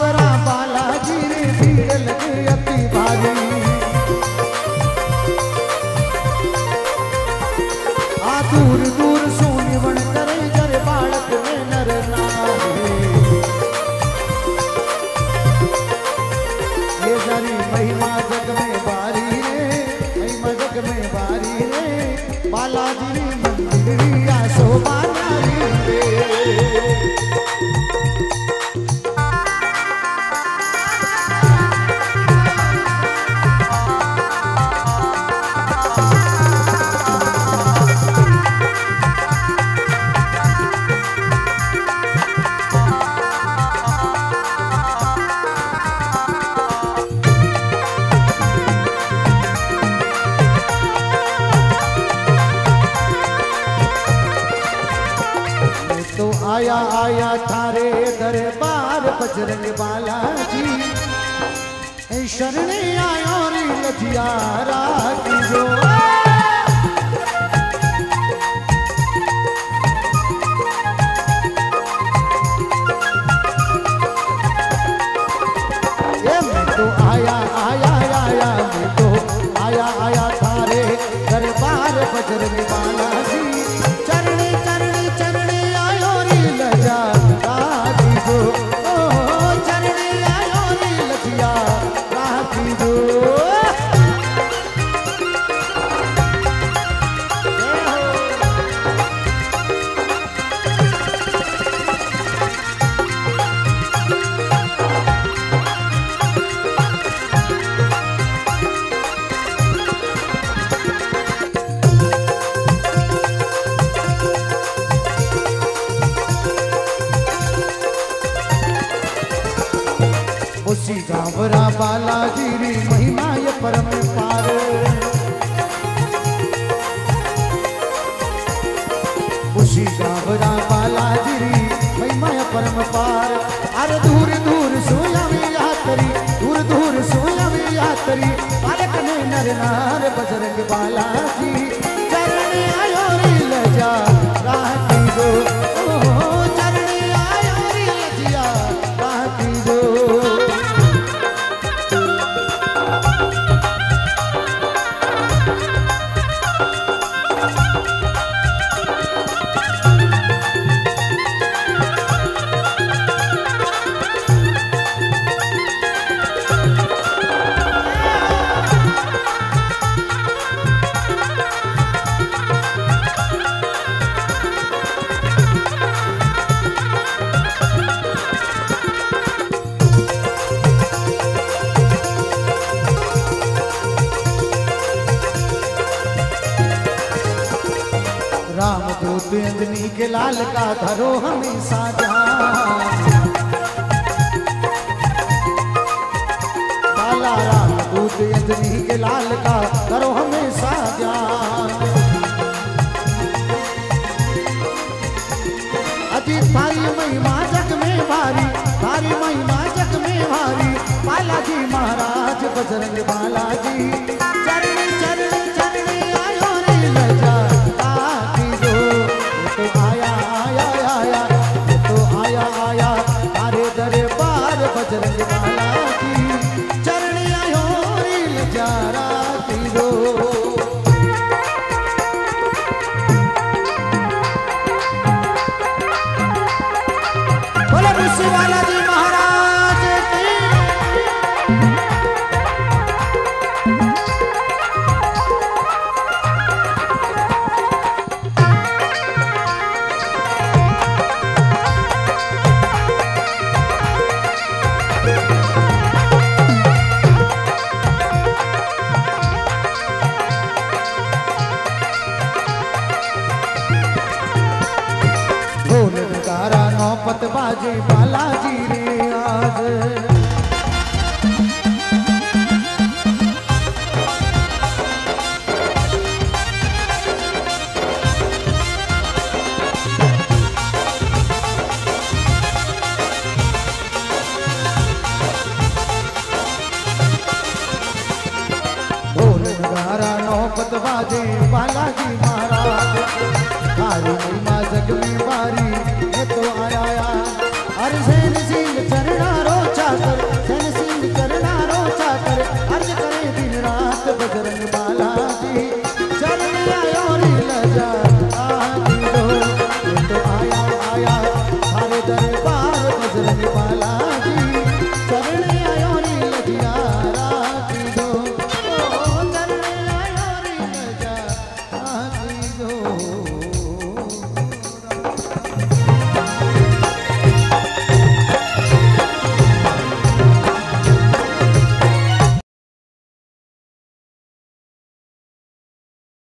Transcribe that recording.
गावरा बालाजी रे भीड़ लगे अति भारी। आ दूर दूर सोनी बन करे जर बालक में नर नारी। ये सारी महिमा जग में बारी रे, महिमा जग में बारी रे। बालाजी मंदिर या शोभा नारी रे। आया आया थारे दरबार बजरंग बालाजी। शरण आयो रे लजियारा की जो। ये मैं तो आया आया आया, मैं तो आया आया थारे दरबार बजरंग बालाजी। उसी गावरा बालाजी री महिमा ये परम पार। उसी गावरा बालाजी री महिमा ये परम पार। अरे दूर दूर सोया में यात्री, दूर दूर सोया में यात्री। बालक में नर नार बजरंग बालाजी। चरण आयो रे लजा राती गो, चरण आयो रे लजिया राती गो। रामदूत अंजनी के लाल का धरो हमेशा ध्यान। काला रामदूत अंजनी के लाल का धरो हमेशा ध्यान। अजी थारी महिमा जग में भारी, थारी महिमा जग में भारी। बालाजी महाराज बजरंग बालाजी। चरण चरण चरण आयो रे लजा बजरंग बालाजी। चरण आयो रे लजारा तीरो। बोले मुझसे बालाजी महाराज की। नौपत बाजे बालाजी रे आज। ढोल नगारा नौपत बाजे बालाजी महाराज। थारी महिमा जग में बारी।